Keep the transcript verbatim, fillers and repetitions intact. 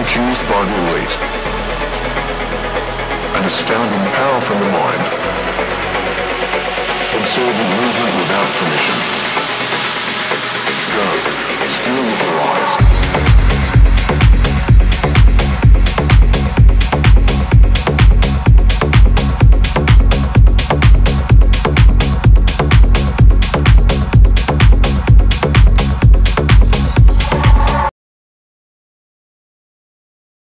confused by the elite. An astounding power from the mind. Absorbing movement without permission. Go.